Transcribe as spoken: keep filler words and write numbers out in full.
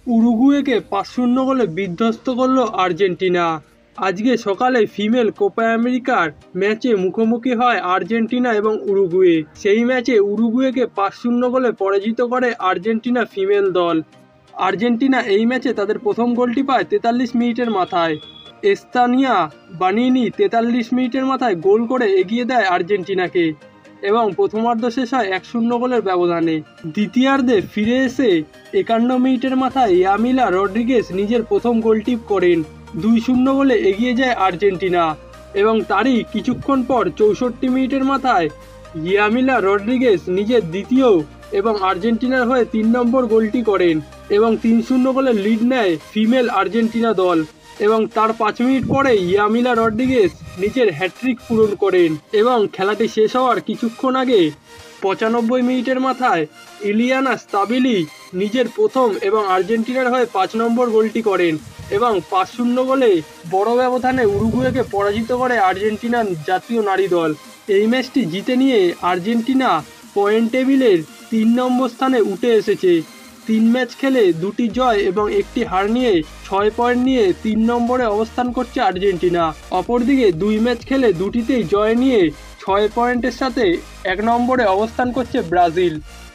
উরুগুয়েকে পাঁচ শূন্য গোলে বিধ্বস্ত করল আর্জেন্টিনা। আজকে সকালে ফিমেল কোপা আমেরিকার ম্যাচে মুখোমুখি হয় আর্জেন্টিনা এবং উরুগুয়ে। সেই ম্যাচে উরুগুয়েকে পাঁচ শূন্য গোলে পরাজিত করে আর্জেন্টিনা ফিমেল দল। আর্জেন্টিনা এই ম্যাচে তাদের প্রথম গোলটি পায় তেতাল্লিশ মিনিটের মাথায়। এস্তানিয়া বানিনি তেতাল্লিশ মিনিটের মাথায় গোল করে এগিয়ে দেয় আর্জেন্টিনাকে এবং প্রথমার্ধ শেষ হয় এক শূন্য গোলের ব্যবধানে। দ্বিতীয়ার্ধে ফিরে এসে একান্ন মিনিটের মাথায় ইয়ামিলা রড্রিগেজ নিজের প্রথম গোলটি করেন। দুই শূন্য গোলে এগিয়ে যায় আর্জেন্টিনা এবং তারই কিছুক্ষণ পর চৌষট্টি মিনিটের মাথায় ইয়ামিলা রড্রিগেজ নিজের দ্বিতীয় এবং আর্জেন্টিনার হয়ে তিন নম্বর গোলটি করেন এবং তিন শূন্য গোলে লিড নেয় ফিমেল আর্জেন্টিনা দল এবং তার পাঁচ মিনিট পরে ইয়ামিলা রড্রিগেজ নিজের হ্যাট্রিক পূরণ করেন এবং খেলাটি শেষ হওয়ার কিছুক্ষণ আগে পঁচানব্বই মিনিটের মাথায় ইলিয়ানা স্তাবিলি নিজের প্রথম এবং আর্জেন্টিনার হয়ে পাঁচ নম্বর গোলটি করেন এবং পাঁচ শূন্য গোলে বড় ব্যবধানে উরুগুয়েকে পরাজিত করে আর্জেন্টিনার জাতীয় নারী দল। এই ম্যাচটি জিতে নিয়ে আর্জেন্টিনা পয়েন্ট টেবিলের তিন নম্বর স্থানে উঠে এসেছে। তিন ম্যাচ খেলে দুটি জয় এবং একটি হার নিয়ে ছয় পয়েন্ট নিয়ে তিন নম্বরে অবস্থান করছে আর্জেন্টিনা। অপরদিকে দুই ম্যাচ খেলে দুটিতেই জয় নিয়ে ছয় পয়েন্টের সাথে এক নম্বরে অবস্থান করছে ব্রাজিল।